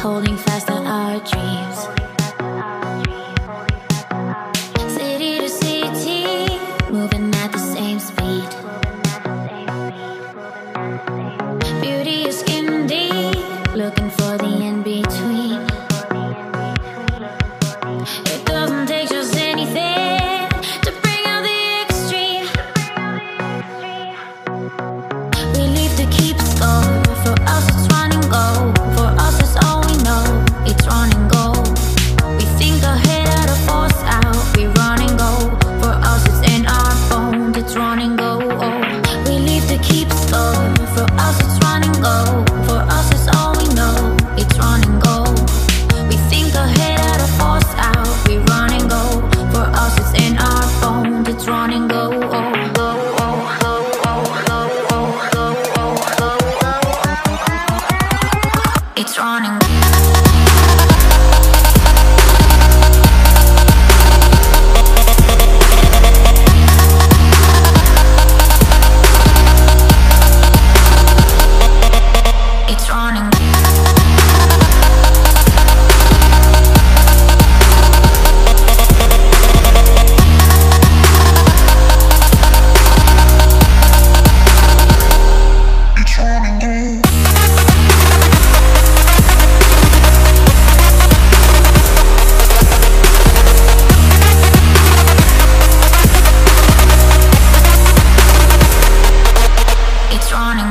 holding fast to our dreams. City to city, moving at the same speed. Beauty is skin deep, looking for the in-between. It doesn't take just anything to bring out the extreme. We leave to keep score. For us it's run and go. For us it's all we know. It's run and go. We think ahead out of force out. We run and go. For us it's in our bones. It's run and go. Oh. We leave to keep score. For us it's run and go. For us it's all we know. It's run and go. We think ahead out of force out. We run and go. For us it's in our bones. It's run and go. Oh. It's running. It's running. It's running.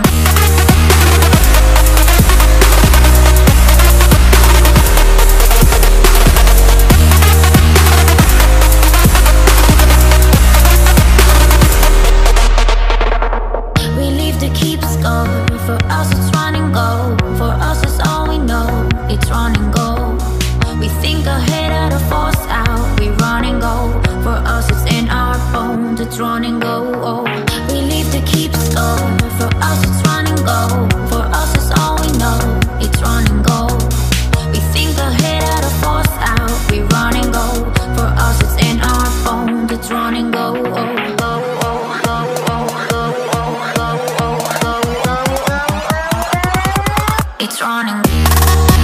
We leave to keep score. For us it's run and go. For us it's all we know. It's run and go. We think ahead out of force out. We run and go. For us it's in our bones. It's run and go. Oh. We leave to keep score. For us it's run and go. For us it's all we know. It's run and go. We think ahead out of force out. We run and go. For us it's in our bones. It's run and go. Oh. It's running.